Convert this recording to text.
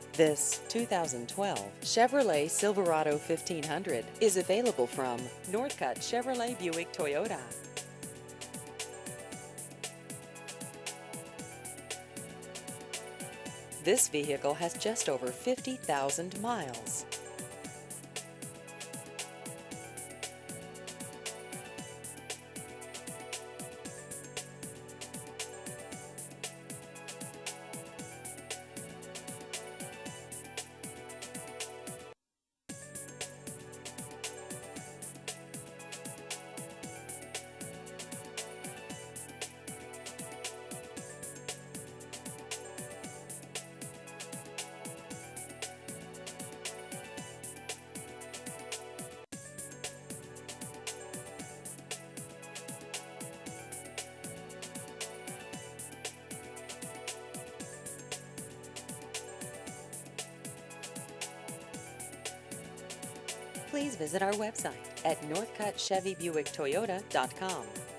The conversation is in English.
This 2012 Chevrolet Silverado 1500 is available from Northcutt Chevrolet Buick Toyota. This vehicle has just over 50,000 miles. Please visit our website at northcuttchevybuicktoyota.com.